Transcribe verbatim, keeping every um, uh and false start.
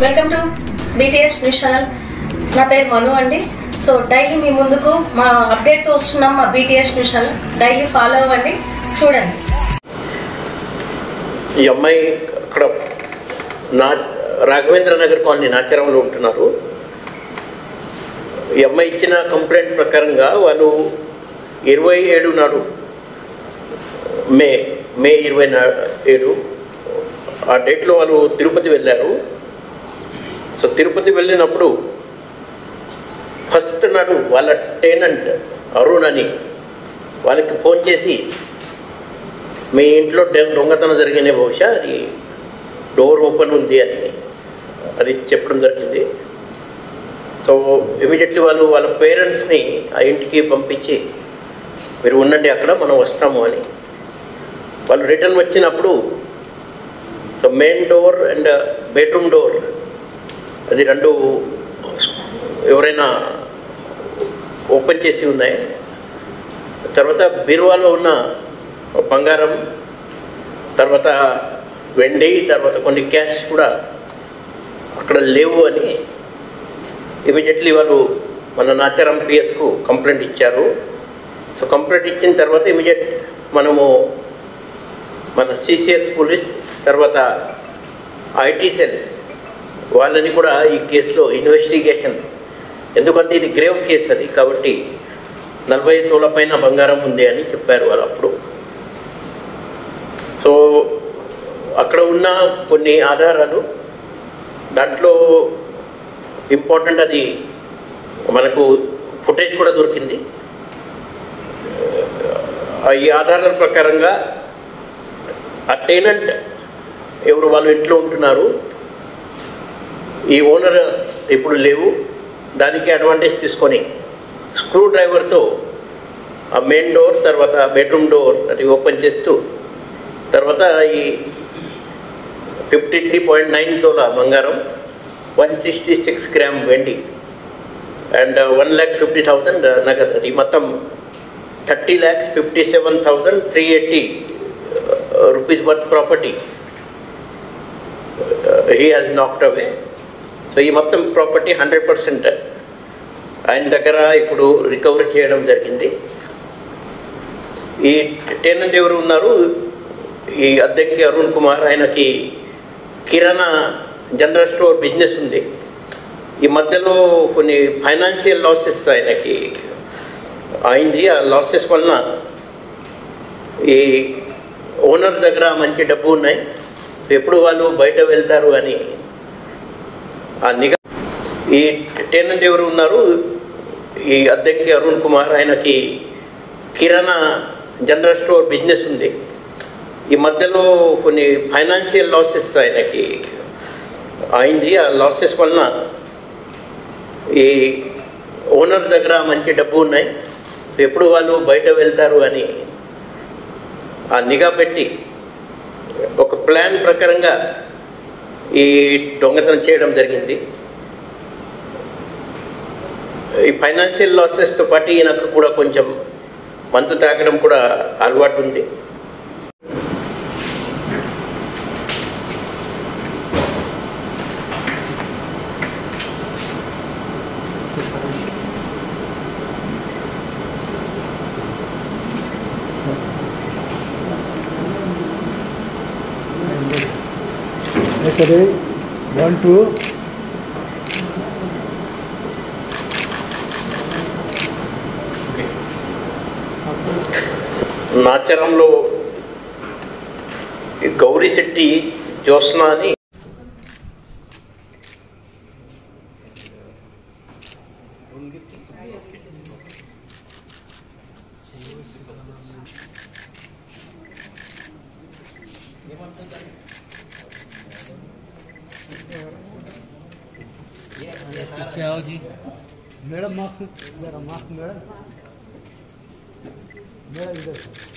Welcome to BTS news channel. నా పేరు మను అండి. సో డైలీ మీ ముందుకు మా అప్డేట్తో వస్తున్నాం. మా BTS news channel daily follow అవ్వండి, చూడండి. ఈ అమ్మాయి అక్కడ నా రాఘవేంద్ర నగర్ కాలనీ నాచారంలో ఉంటున్నారు. ఈ అమ్మాయి ఇచ్చిన కంప్లైంట్ ప్రకారంగా వాళ్ళు ఇరవై ఏడు నాడు మే మే ఇరవై ఏడు ఆ డేట్లో వాళ్ళు తిరుపతి వెళ్ళారు. సో తిరుపతి వెళ్ళినప్పుడు ఫస్ట్ నాడు వాళ్ళ టెనెంట్ అరుణ్ అని వాళ్ళకి ఫోన్ చేసి, మీ ఇంట్లో దొంగతనం జరిగిన బహుశా అది డోర్ ఓపెన్ ఉంది అని అది చెప్పడం జరిగింది. సో ఇమీడియట్లీ వాళ్ళు వాళ్ళ పేరెంట్స్ని ఆ ఇంటికి పంపించి, మీరు ఉండండి అక్కడ, మనం వస్తాము అని. వాళ్ళు రిటర్న్ వచ్చినప్పుడు main door and bedroom door అది రెండు ఎవరైనా ఓపెన్ చేసి ఉన్నాయి. తర్వాత బీరువాలో ఉన్న బంగారం, తర్వాత వెండి, తర్వాత కొన్ని క్యాష్ కూడా అక్కడ లేవు అని ఇమీడియట్లీ వాళ్ళు మన నాచారం పిఎస్కు కంప్లైంట్ ఇచ్చారు. సో కంప్లైంట్ ఇచ్చిన తర్వాత ఇమీడియట్ మనము మన సిసిఎస్ పోలీస్, తర్వాత ఐటీ సెల్ వాళ్ళని కూడా ఈ కేసులో ఇన్వెస్టిగేషన్, ఎందుకంటే ఇది గ్రేవ్ కేసు అది కాబట్టి నలభై తోల పైన బంగారం ఉంది అని చెప్పారు వాళ్ళు అప్పుడు. సో అక్కడ ఉన్న కొన్ని ఆధారాలు, దాంట్లో ఇంపార్టెంట్ అది మనకు ఫుటేజ్ కూడా దొరికింది. ఈ ఆధారాల ప్రకారంగా ఆ టెనెంట్ ఎవరు వాళ్ళు ఇంట్లో ఉంటున్నారు, ఈ ఓనర్ ఇప్పుడు లేవు, దానికి అడ్వాంటేజ్ తీసుకొని స్క్రూ డ్రైవర్తో ఆ మెయిన్ డోర్, తర్వాత బెడ్రూమ్ డోర్ అది ఓపెన్ చేస్తూ, తర్వాత ఈ ఫిఫ్టీ త్రీ పాయింట్ నైన్ తోల బంగారం, వన్ సిక్స్టీ సిక్స్ గ్రామ్ వెండి and one lakh fifty thousand నగదు, అది మొత్తం thirty lakhs fifty seven thousand three eighty rupees worth property he has knocked away. So ఈ మొత్తం ప్రాపర్టీ హండ్రెడ్ పర్సెంట్ ఆయన దగ్గర ఇప్పుడు రికవరీ చేయడం జరిగింది. ఈ టెనెంట్ ఎవరు ఉన్నారు, ఈ అద్దెకి అరుణ్ కుమార్, ఆయనకి కిరాణా జనరల్ స్టోర్ బిజినెస్ ఉంది. ఈ మధ్యలో కొన్ని ఫైనాన్షియల్ లాసెస్ ఆయనకి అయింది. ఆ లాసెస్ వలన ఈ ఓనర్ దగ్గర మంచి డబ్బు ఉన్నాయి, ఎప్పుడు వాళ్ళు బయట వెళ్తారు అని ఆ నిఘా. ఈ టెనెంట్ ఎవరు ఉన్నారు, ఈ అద్దెకి అరుణ్ కుమార్, ఆయనకి కిరాణా జనరల్ స్టోర్ బిజినెస్ ఉంది. ఈ మధ్యలో కొన్ని ఫైనాన్షియల్ లాసెస్ ఆయనకి అయింది. ఆ లాసెస్ వలన ఈ ఓనర్ దగ్గర మంచి డబ్బు ఉన్నాయి, ఎప్పుడు వాళ్ళు బయట వెళ్తారు అని ఆ నిఘా పెట్టి ఒక ప్లాన్ ప్రకారంగా ఈ దొంగతనం చేయడం జరిగింది. ఈ ఫైనాన్షియల్ లాసెస్తో పాటు ఈయనకు కూడా కొంచెం మందు తాగడం కూడా అలవాటు ఉంది. Okay, one, two. నాచారంలో Gauri Shetty Jyotsna అని पीछे आओ जी मैडम, मास्क जरा मास्क मैडम मैडम इधर